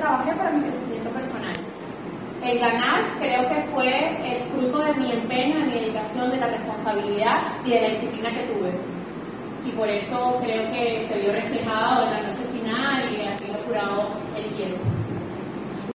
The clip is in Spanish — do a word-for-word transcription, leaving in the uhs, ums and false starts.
trabajé para mi crecimiento personal. El ganar creo que fue el fruto de mi empeño, de mi dedicación, de la responsabilidad y de la disciplina que tuve. Y por eso creo que se vio reflejada